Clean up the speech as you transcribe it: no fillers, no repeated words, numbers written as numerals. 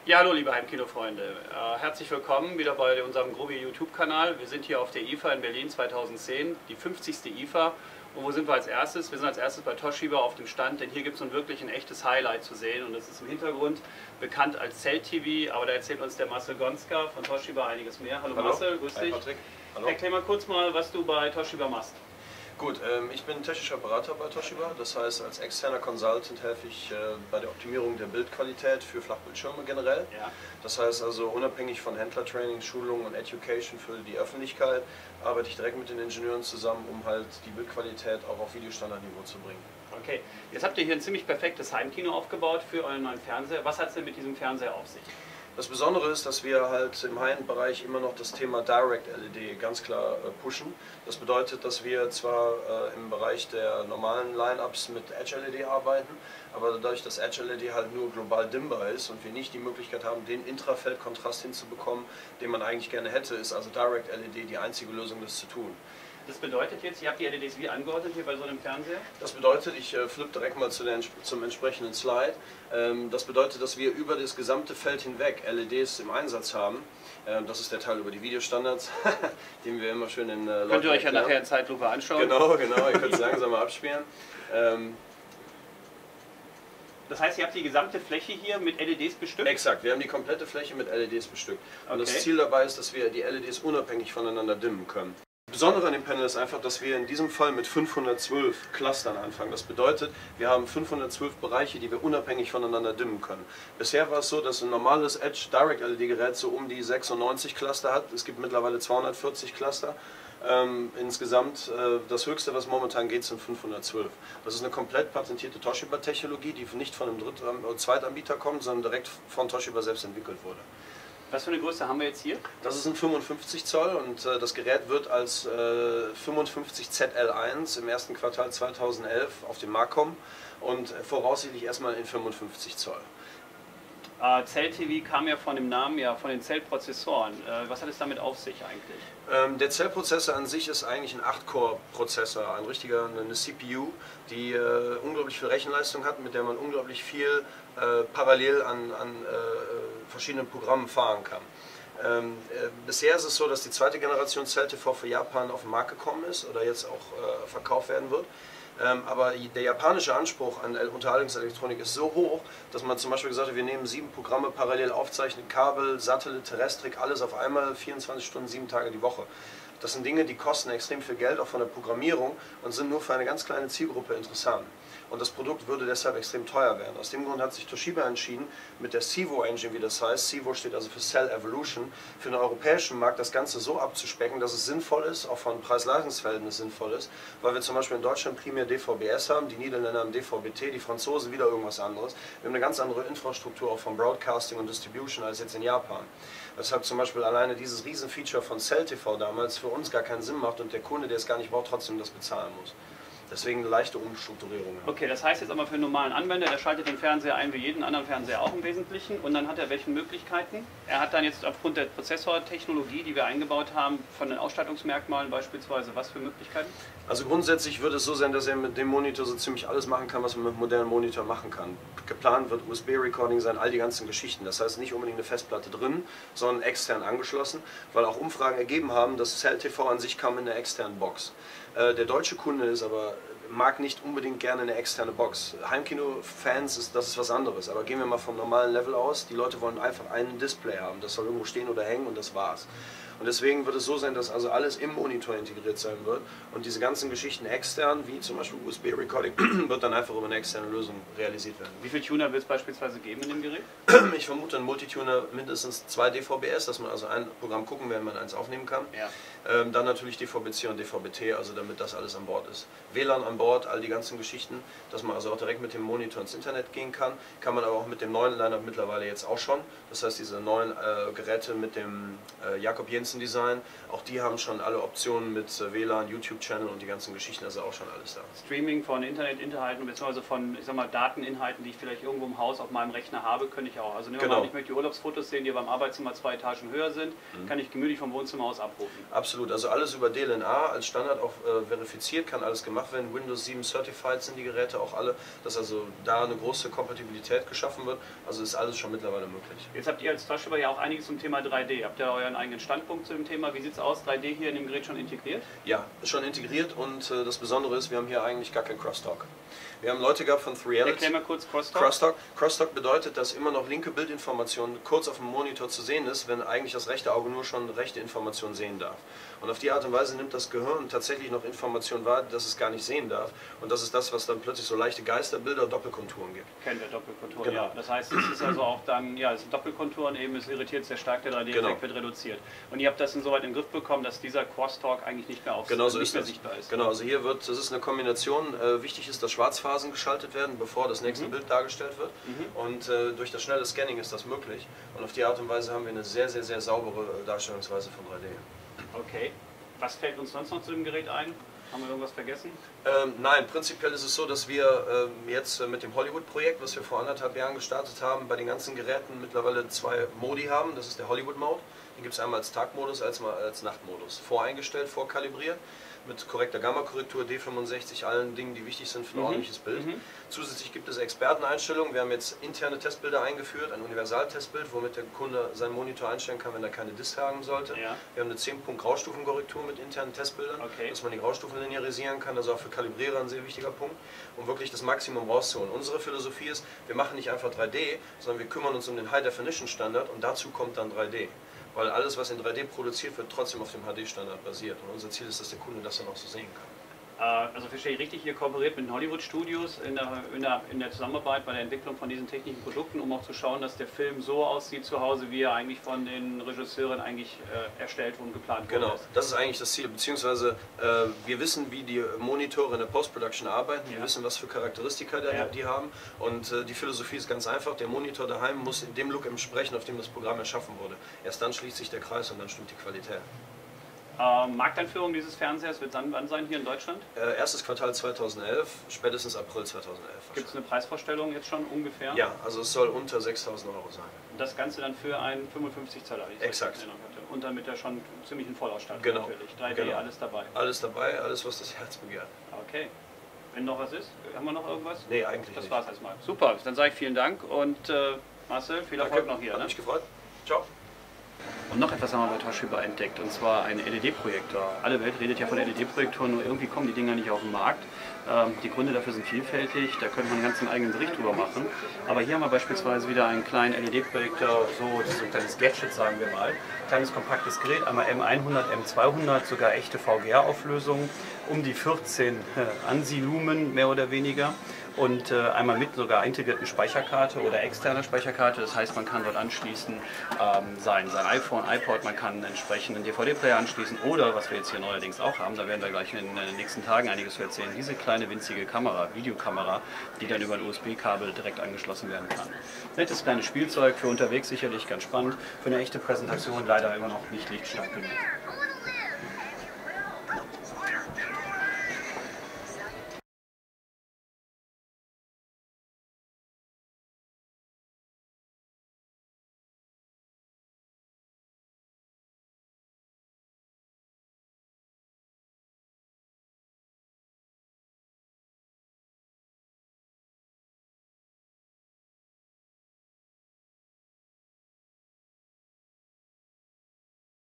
Ja, hallo liebe Heimkino-Freunde. Herzlich willkommen wieder bei unserem Grobi YouTube-Kanal. Wir sind hier auf der IFA in Berlin 2010, die 50. IFA. Und wo sind wir als erstes? Wir sind als erstes bei Toshiba auf dem Stand, denn hier gibt es nun wirklich ein echtes Highlight zu sehen. Und das ist im Hintergrund bekannt als Cell-TV, aber da erzählt uns der Marcel Gonska von Toshiba einiges mehr. Hallo Marcel, grüß dich. Patrick. Hallo. Erklär mal kurz mal, was du bei Toshiba machst. Gut, ich bin technischer Berater bei Toshiba, das heißt als externer Consultant helfe ich bei der Optimierung der Bildqualität für Flachbildschirme generell. Ja. Das heißt also unabhängig von Händlertraining, Schulungen und Education für die Öffentlichkeit arbeite ich direkt mit den Ingenieuren zusammen, um halt die Bildqualität auch auf Videostandardniveau zu bringen. Okay, jetzt habt ihr hier ein ziemlich perfektes Heimkino aufgebaut für euren neuen Fernseher. Was hat es denn mit diesem Fernseher auf sich? Das Besondere ist, dass wir halt im High-End-Bereich immer noch das Thema Direct LED ganz klar pushen. Das bedeutet, dass wir zwar im Bereich der normalen Line-Ups mit Edge LED arbeiten, aber dadurch, dass Edge LED halt nur global dimmbar ist und wir nicht die Möglichkeit haben, den Intrafeldkontrast hinzubekommen, den man eigentlich gerne hätte, ist also Direct LED die einzige Lösung, das zu tun. Das bedeutet jetzt, ihr habt die LEDs wie angeordnet hier bei so einem Fernseher? Das bedeutet, ich flippe direkt mal zum entsprechenden Slide. Das bedeutet, dass wir über das gesamte Feld hinweg LEDs im Einsatz haben. Das ist der Teil über die Videostandards, den wir immer schön in Könnt ihr euch ja nachher in Zeitlupe anschauen. Genau, ihr könnt es langsam mal abspielen. Das heißt, ihr habt die gesamte Fläche hier mit LEDs bestückt? Exakt, wir haben die komplette Fläche mit LEDs bestückt. Und Okay. das Ziel dabei ist, dass wir die LEDs unabhängig voneinander dimmen können. Das Besondere an dem Panel ist einfach, dass wir in diesem Fall mit 512 Clustern anfangen. Das bedeutet, wir haben 512 Bereiche, die wir unabhängig voneinander dimmen können. Bisher war es so, dass ein normales Edge Direct LED Gerät so um die 96 Cluster hat. Es gibt mittlerweile 240 Cluster. Insgesamt das höchste, was momentan geht, sind 512. Das ist eine komplett patentierte Toshiba-Technologie, die nicht von einem Zweitanbieter kommt, sondern direkt von Toshiba selbst entwickelt wurde. Was für eine Größe haben wir jetzt hier? Das ist ein 55 Zoll und das Gerät wird als 55 ZL1 im ersten Quartal 2011 auf den Markt kommen und voraussichtlich erstmal in 55 Zoll. Cell-TV kam ja von dem Namen, ja, von den Zellprozessoren. Was hat es damit auf sich eigentlich? Der Zellprozessor an sich ist eigentlich ein 8-Core-Prozessor, eine CPU, die unglaublich viel Rechenleistung hat, mit der man unglaublich viel parallel an verschiedenen Programmen fahren kann. Bisher ist es so, dass die zweite Generation Cell-TV für Japan auf den Markt gekommen ist oder jetzt auch verkauft werden wird. Aber der japanische Anspruch an Unterhaltungselektronik ist so hoch, dass man zum Beispiel gesagt hat, wir nehmen 7 Programme parallel aufzeichnen, Kabel, Satellit, Terrestrik, alles auf einmal, 24 Stunden, 7 Tage die Woche. Das sind Dinge, die kosten extrem viel Geld, auch von der Programmierung, und sind nur für eine ganz kleine Zielgruppe interessant. Und das Produkt würde deshalb extrem teuer werden. Aus dem Grund hat sich Toshiba entschieden, mit der CEVO Engine, wie das heißt, CEVO steht also für Cell Evolution, für den europäischen Markt das Ganze so abzuspecken, dass es sinnvoll ist, auch von Preis-Leistungs-Verhältnis sinnvoll ist, weil wir zum Beispiel in Deutschland primär DVB-S haben, die Niederländer haben DVB-T, die Franzosen wieder irgendwas anderes. Wir haben eine ganz andere Infrastruktur auch von Broadcasting und Distribution als jetzt in Japan. Weshalb zum Beispiel alleine dieses Riesenfeature von Cell TV damals für uns gar keinen Sinn macht und der Kunde, der es gar nicht braucht, trotzdem das bezahlen muss. Deswegen eine leichte Umstrukturierung. Okay, das heißt jetzt aber für einen normalen Anwender, der schaltet den Fernseher ein wie jeden anderen Fernseher auch im Wesentlichen, und dann hat er welche Möglichkeiten? Er hat dann jetzt aufgrund der Prozessortechnologie, die wir eingebaut haben, von den Ausstattungsmerkmalen beispielsweise, was für Möglichkeiten? Also grundsätzlich würde es so sein, dass er mit dem Monitor so ziemlich alles machen kann, was man mit einem modernen Monitor machen kann. Geplant wird USB-Recording sein, all die ganzen Geschichten. Das heißt nicht unbedingt eine Festplatte drin, sondern extern angeschlossen, weil auch Umfragen ergeben haben, dass Cell-TV an sich kam in einer externen Box. Der deutsche Kunde mag nicht unbedingt gerne eine externe Box. Heimkino-Fans, das ist was anderes. Aber gehen wir mal vom normalen Level aus, die Leute wollen einfach einen Display haben. Das soll irgendwo stehen oder hängen und das war's. Und deswegen wird es so sein, dass also alles im Monitor integriert sein wird und diese ganzen Geschichten extern, wie zum Beispiel USB-Recording, wird dann einfach über eine externe Lösung realisiert werden. Wie viele Tuner wird es beispielsweise geben in dem Gerät? Ich vermute ein Multituner mindestens 2 DVB-S, dass man also ein Programm gucken, während man eins aufnehmen kann. Ja. Dann natürlich DVB-C und DVB-T, also damit das alles an Bord ist. WLAN an Bord, all die ganzen Geschichten, dass man also auch direkt mit dem Monitor ins Internet gehen kann. Kann man aber auch mit dem neuen Line-Up mittlerweile jetzt auch schon. Das heißt, diese neuen Geräte mit dem Jakob Jensen ganzen Design. Auch die haben schon alle Optionen mit WLAN, YouTube-Channel und die ganzen Geschichten, also auch schon alles da. Streaming von Internetinhalten bzw. von, ich sag mal, Dateninhalten, die ich vielleicht irgendwo im Haus auf meinem Rechner habe, könnte ich auch. Also nehmen wir mal an, ich möchte die Urlaubsfotos sehen, die beim Arbeitszimmer 2 Etagen höher sind, kann ich gemütlich vom Wohnzimmer aus abrufen. Absolut, also alles über DLNA als Standard auch verifiziert, kann alles gemacht werden. Windows 7 Certified sind die Geräte auch alle, dass also da eine große Kompatibilität geschaffen wird. Also ist alles schon mittlerweile möglich. Jetzt habt ihr als Toshiba ja auch einiges zum Thema 3D. Habt ihr euren eigenen Standpunkt zu dem Thema? Wie sieht es aus? 3D hier in dem Gerät schon integriert? Ja, schon integriert und das Besondere ist, wir haben hier eigentlich gar kein Crosstalk. Wir haben Leute gehabt von 3Reality. Erklär mal kurz Crosstalk. Crosstalk bedeutet, dass immer noch linke Bildinformation kurz auf dem Monitor zu sehen ist, wenn eigentlich das rechte Auge nur schon rechte Information sehen darf. Und auf die Art und Weise nimmt das Gehirn tatsächlich noch Informationen wahr, dass es gar nicht sehen darf. Und das ist das, was dann plötzlich so leichte Geisterbilder und Doppelkonturen gibt. Kennen wir Doppelkonturen, genau. Ja. Das heißt, es ist also auch dann, ja, es sind Doppelkonturen eben, es irritiert sehr stark, der 3D-Effekt wird reduziert. Und ihr habt das insoweit in den Griff bekommen, dass dieser Crosstalk eigentlich nicht mehr, sichtbar ist. Genau, also hier wird, das ist eine Kombination, wichtig ist, dass Schwarzphasen geschaltet werden, bevor das nächste Bild dargestellt wird. Und durch das schnelle Scanning ist das möglich. Und auf die Art und Weise haben wir eine sehr, sehr, sehr saubere Darstellungsweise von 3D. Okay. Was fällt uns sonst noch zu dem Gerät ein? Haben wir irgendwas vergessen? Nein, prinzipiell ist es so, dass wir jetzt mit dem Hollywood-Projekt, was wir vor 1,5 Jahren gestartet haben, bei den ganzen Geräten mittlerweile 2 Modi haben. Das ist der Hollywood-Mode. Den gibt es einmal als Tagmodus, als Nachtmodus. Voreingestellt, vorkalibriert, mit korrekter Gamma-Korrektur, D65, allen Dingen, die wichtig sind für ein ordentliches Bild. Zusätzlich gibt es Experteneinstellungen. Wir haben jetzt interne Testbilder eingeführt, ein Universal-Testbild, womit der Kunde seinen Monitor einstellen kann, wenn er keine Disk haben sollte. Ja. Wir haben eine 10-Punkt-Graustufenkorrektur mit internen Testbildern, dass man die Graustufen linearisieren kann. Das ist auch für Kalibrierer ein sehr wichtiger Punkt, um wirklich das Maximum rauszuholen. Unsere Philosophie ist, wir machen nicht einfach 3D, sondern wir kümmern uns um den High-Definition-Standard und dazu kommt dann 3D. Weil alles, was in 3D produziert wird, trotzdem auf dem HD-Standard basiert. Und unser Ziel ist, dass der Kunde das dann auch so sehen kann. Also verstehe ich richtig, ihr kooperiert mit den Hollywood-Studios in der Zusammenarbeit bei der Entwicklung von diesen technischen Produkten, um auch zu schauen, dass der Film so aussieht zu Hause, wie er eigentlich von den Regisseuren eigentlich erstellt und geplant wurde. Genau, das ist eigentlich das Ziel, beziehungsweise wir wissen, wie die Monitore in der Post-Production arbeiten, wir wissen, was für Charakteristika die haben und die Philosophie ist ganz einfach, der Monitor daheim muss in dem Look entsprechen, auf dem das Programm erschaffen wurde. Erst dann schließt sich der Kreis und dann stimmt die Qualität. Markteinführung dieses Fernsehers wird dann wann sein hier in Deutschland? Erstes Quartal 2011, spätestens April 2011. Gibt es eine Preisvorstellung jetzt schon ungefähr? Ja, also es soll unter 6.000 € sein. Und das Ganze dann für einen 55 Zoller, wie ich Exakt. es in Erinnerung hatte. Und dann mit der schon ziemlichen Vollausstattung genau. natürlich. 3D, alles dabei. Alles dabei, alles was das Herz begehrt. Okay. Wenn noch was ist, haben wir noch irgendwas? Nee, eigentlich nicht. Das war's erstmal. Super, dann sage ich vielen Dank und Marcel, viel Erfolg noch hier. Hat mich gefreut. Ciao. Und noch etwas haben wir bei Toshiba entdeckt, und zwar einen LED-Projektor. Alle Welt redet ja von LED-Projektoren, nur irgendwie kommen die Dinger nicht auf den Markt. Die Gründe dafür sind vielfältig, da könnte man einen ganzen eigenen Bericht drüber machen. Aber hier haben wir beispielsweise wieder einen kleinen LED-Projektor, so ein kleines Gadget, sagen wir mal. Kleines kompaktes Gerät, einmal M100, M200, sogar echte VGA-Auflösung, um die 14 ANSI-Lumen mehr oder weniger. Und einmal mit sogar integrierten Speicherkarte oder externer Speicherkarte. Das heißt, man kann dort anschließen sein iPhone, iPod, man kann entsprechend einen DVD-Player anschließen oder, was wir jetzt hier neuerdings auch haben, da werden wir gleich in den nächsten Tagen einiges zu erzählen, diese kleine winzige Kamera, Videokamera, die dann über ein USB-Kabel direkt angeschlossen werden kann. Nettes kleines Spielzeug, für unterwegs sicherlich ganz spannend, für eine echte Präsentation leider immer noch nicht lichtstark genug.